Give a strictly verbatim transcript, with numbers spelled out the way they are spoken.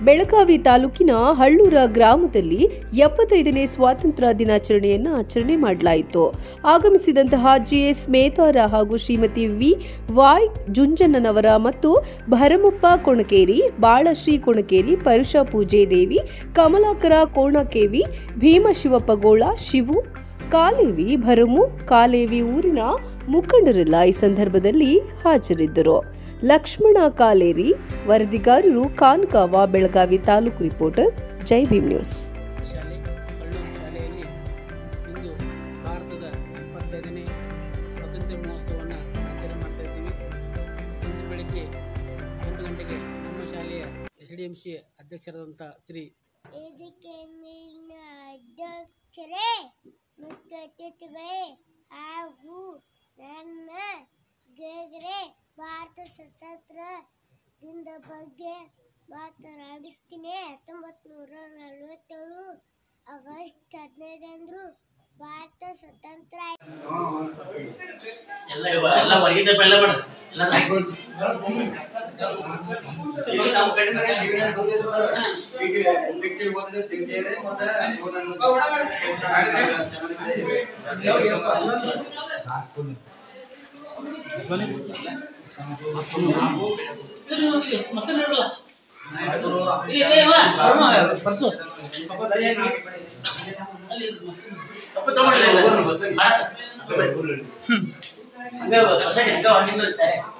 ಬೆಳಗಾವಿ ತಾಲೂಕಿನ ಹಳ್ಳೂರ ಗ್ರಾಮದಲ್ಲಿ ಎಪ್ಪತ್ತೈದನೇ ಸ್ವಾತಂತ್ರ್ಯ ದಿನಾಚರಣೆಯನ್ನು ಆಚರಣೆ ಮಾಡಲಾಯಿತು. ಆಗಮಿಸಿದಂತಹ ಜಿಎಸ್ ಮೇತಾರ ಹಾಗೂ ಶ್ರೀಮತಿ ವಿ ವಾಯ್ ಜುಂಜಣ್ಣನವರ ಮತ್ತು ಭರಮಪ್ಪ ಕೊಣಕೇರಿ, ಬಾಳಶ್ರೀ ಕೊಣಕೇರಿ, ಪರುಷ ಪೂಜೆ ದೇವಿ, ಕಮಲಾಕರ ಕೋಣಕೇವಿ, ಭೀಮಶಿವಪ್ಪಗೋಳ, ಶಿವು ಕಾಲೇವಿ, ಭರಮು ಕಾಲೇವಿ ಊರಿನ ಮುಖಂಡರೆಲ್ಲ ಈ ಸಂದರ್ಭದಲ್ಲಿ ಹಾಜರಿದ್ದರು. ಲಕ್ಷ್ಮಣ ಕಾಲೇರಿ, ವರದಿಗಾರರು ಕಾನ್ಕಾವ, ಬೆಳಗಾವಿ ತಾಲೂಕು ರಿಪೋರ್ಟರ್, ಜೈ ಭೀಮ್ ನ್ಯೂಸ್. ಶಾಲೆ ಹಳ್ಳೂರು ಶಾಲೆಯಲ್ಲಿ ಇಂದು ಭಾರತದ ಎಪ್ಪತ್ತೈದನೇ ಸ್ವಾತಂತ್ರ್ಯ ಮಹೋತ್ಸವವನ್ನು ಆಚರಣೆ ಮಾಡ್ತಾ ಇದ್ದೀವಿ. ಇಂದು ಬೆಳಗ್ಗೆ ಎಂಟು ಗಂಟೆಗೆ ನಮ್ಮ ಶಾಲೆಯ ಎಸ್ ಡಿ ಎಂ ಸಿ ಅಧ್ಯಕ್ಷರಾದಂಥ ಶ್ರೀ ಅಧ್ಯಕ್ಷರೇ, ಮುಖ್ಯ ಅತಿಥಿಗಳೇ ಹಾಗೂ ನನ್ನ ಗೆಳೆಯರೇ, ಭಾರತ ಸ್ವಾತಂತ್ರ್ಯ ದಿನದ ಬಗ್ಗೆ ಮಾತನಾಡುತ್ತೀನಿ. ಹತ್ತೊಂಬತ್ತು ನೂರ ನಲವತ್ತೇಳು ಆಗಸ್ಟ್ ಹದಿನೈದರಂದು ಭಾರತ ಸ್ವತಂತ್ರ ಹಂಗ